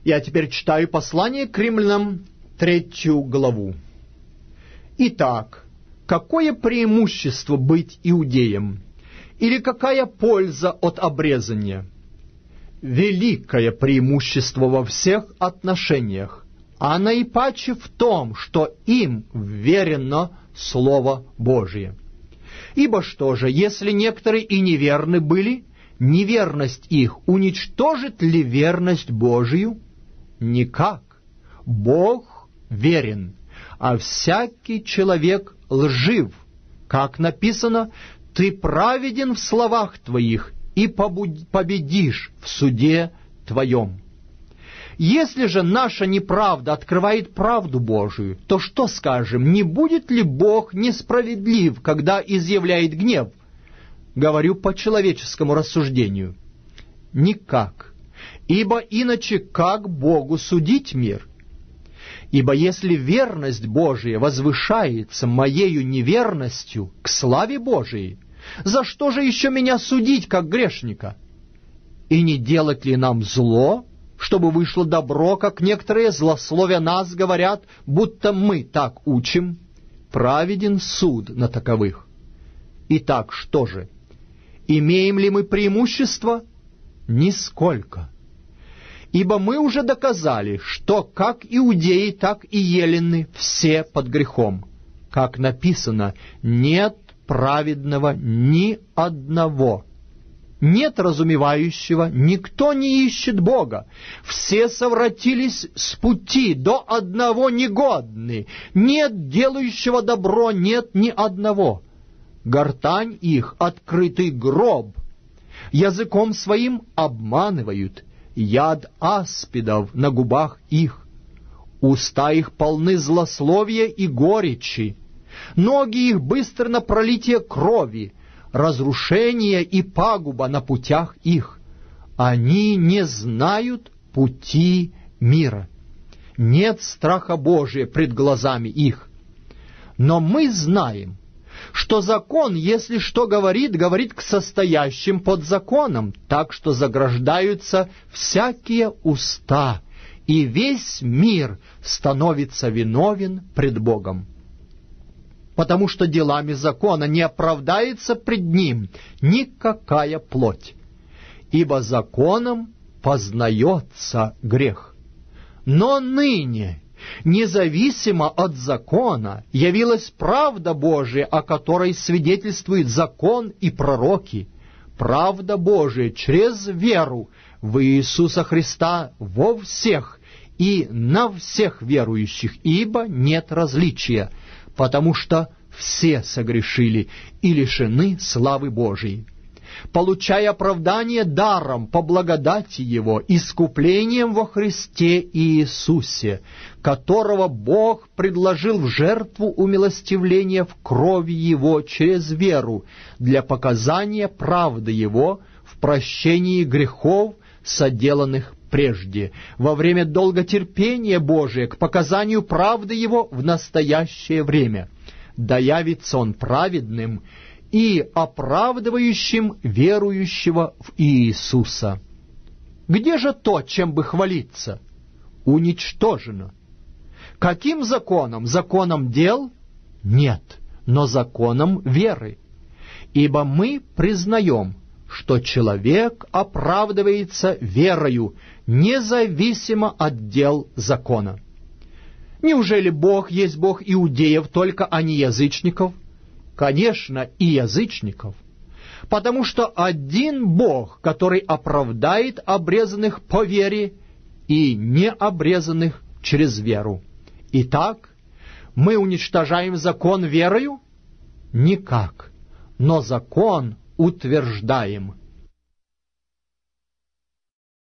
Я теперь читаю послание к римлянам, 3 главу. Итак, какое преимущество быть иудеем? Или какая польза от обрезания? Великое преимущество во всех отношениях, а наипаче в том, что им вверено Слово Божие. Ибо что же, если некоторые и неверны были, неверность их уничтожит ли верность Божию? Никак. Бог верен, а всякий человек лжив. Как написано: «Ты праведен в словах твоих, и победишь в суде твоем». Если же наша неправда открывает правду Божию, то что скажем, не будет ли Бог несправедлив, когда изъявляет гнев? Говорю по человеческому рассуждению. Никак. Ибо иначе как Богу судить мир? Ибо если верность Божия возвышается моею неверностью к славе Божией, за что же еще меня судить, как грешника? И не делать ли нам зло, чтобы вышло добро, как некоторые, злословя нас, говорят, будто мы так учим? Праведен суд на таковых. Итак, что же? Имеем ли мы преимущество? Нисколько. Ибо мы уже доказали, что как иудеи, так и елены все под грехом. Как написано: «Нет праведного ни одного, нет разумевающего, никто не ищет Бога. Все совратились с пути, до одного негодны, нет делающего добро, нет ни одного. Гортань их — открытый гроб, языком своим обманывают, яд аспидов на губах их. Уста их полны злословия и горечи, ноги их быстро на пролитие крови, разрушение и пагуба на путях их. Они не знают пути мира. Нет страха Божия пред глазами их. Но мы знаем, что закон, если что говорит, говорит к состоящим под законом, так что заграждаются всякие уста, и весь мир становится виновен пред Богом. Потому что делами закона не оправдается пред ним никакая плоть, ибо законом познается грех. Но ныне, независимо от закона, явилась правда Божия, о которой свидетельствует закон и пророки, правда Божия через веру в Иисуса Христа во всех и на всех верующих, ибо нет различия, потому что все согрешили и лишены славы Божией, получая оправдание даром по благодати Его, искуплением во Христе Иисусе, которого Бог предложил в жертву умилостивления в крови Его через веру для показания правды Его в прощении грехов, соделанных прежде, во время долготерпения Божия к показанию правды Его в настоящее время. Да явится Он праведным и оправдывающим верующего в Иисуса. Где же то, чем бы хвалиться? Уничтожено. Каким законом? Законом дел? Нет, но законом веры. Ибо мы признаем, что человек оправдывается верою, независимо от дел закона. Неужели Бог есть Бог иудеев только, а не язычников? Конечно, и язычников. Потому что один Бог, который оправдает обрезанных по вере и необрезанных через веру. Итак, мы уничтожаем закон верою? Никак. Но закон утверждаем.